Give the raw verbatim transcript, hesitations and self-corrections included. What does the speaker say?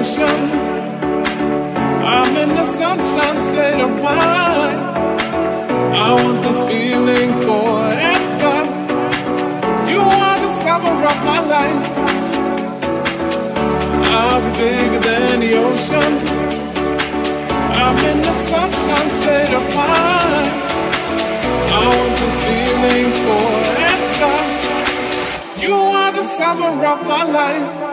ocean. I'm in the sunshine state of mind. I want this feeling forever. You are the summer of my life. I'll be bigger than the ocean. I'm in the sunshine state of mind. I want this feeling forever. You are the summer of my life.